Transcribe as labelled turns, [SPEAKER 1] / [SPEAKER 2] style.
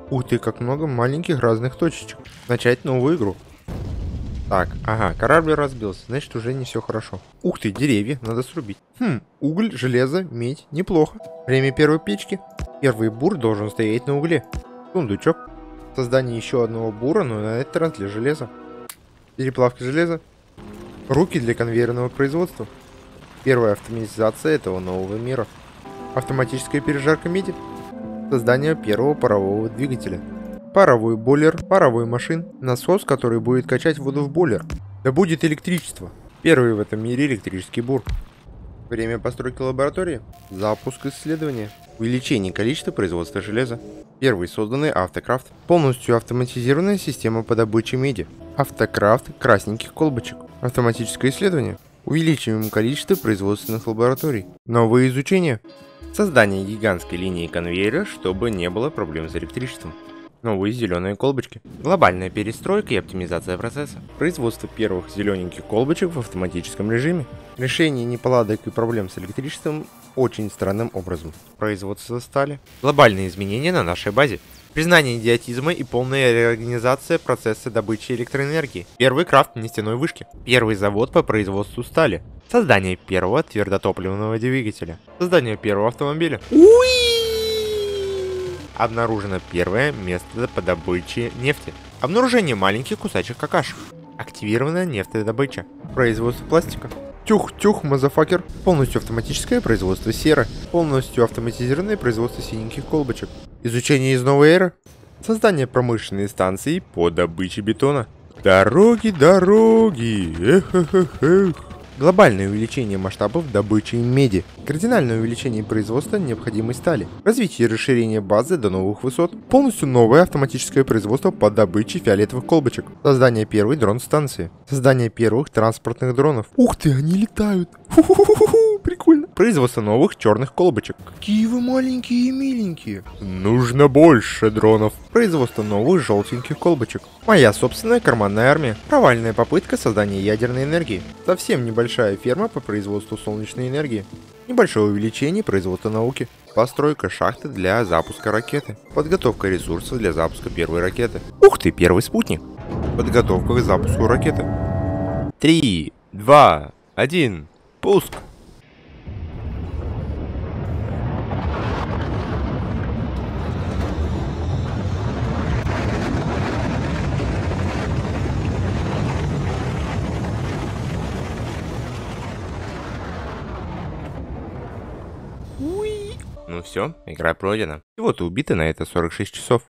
[SPEAKER 1] Ух ты, как много маленьких разных точечек. Начать новую игру. Так, ага, корабль разбился, значит уже не все хорошо. Ух ты, деревья, надо срубить. Уголь, железо, медь, неплохо. Время первой печки. Первый бур должен стоять на угле. Сундучок. Создание еще одного бура, но на этот раз для железа. Переплавка железа. Руки для конвейерного производства. Первая автоматизация этого нового мира. Автоматическая пережарка меди. Создание первого парового двигателя. Паровой бойлер, паровой машин, насос, который будет качать воду в бойлер. Да будет электричество. Первый в этом мире электрический бур. Время постройки лаборатории. Запуск исследования. Увеличение количества производства железа. Первый созданный автокрафт. Полностью автоматизированная система по добыче меди. Автокрафт красненьких колбочек. Автоматическое исследование. Увеличиваем количество производственных лабораторий. Новые изучения. Создание гигантской линии конвейера, чтобы не было проблем с электричеством. Новые зеленые колбочки. Глобальная перестройка и оптимизация процесса. Производство первых зелененьких колбочек в автоматическом режиме. Решение неполадок и проблем с электричеством очень странным образом. Производство стали. Глобальные изменения на нашей базе. Признание идиотизма и полная реорганизация процесса добычи электроэнергии. Первый крафт нефтяной вышки. Первый завод по производству стали. Создание первого твердотопливного двигателя. Создание первого автомобиля. Обнаружено первое место по добыче нефти. Обнаружение маленьких кусачек какашек. Активирована нефтедобыча. Производство пластика. Тюх-тюх, мазафакер. Полностью автоматическое производство серы. Полностью автоматизированное производство синеньких колбочек. Изучение из новой эры. Создание промышленной станции по добыче бетона. Дороги, дороги. Эх. Глобальное увеличение масштабов добычи меди. Кардинальное увеличение производства необходимой стали. Развитие и расширение базы до новых высот. Полностью новое автоматическое производство по добыче фиолетовых колбочек. Создание первой дрон-станции. Создание первых транспортных дронов. Ух ты, они летают. Фу-фу-фу-фу, прикольно. Производство новых черных колбочек. Какие вы маленькие и миленькие. Нужно больше дронов. Производство новых желтеньких колбочек. Моя собственная карманная армия. Провальная попытка создания ядерной энергии. Совсем небольшая ферма по производству солнечной энергии. Небольшое увеличение производства науки. Постройка шахты для запуска ракеты. Подготовка ресурсов для запуска первой ракеты. Ух ты, первый спутник. Подготовка к запуску ракеты. 3, 2, 1, пуск. Ну все, игра пройдена. Всего-то убито на это 46 часов.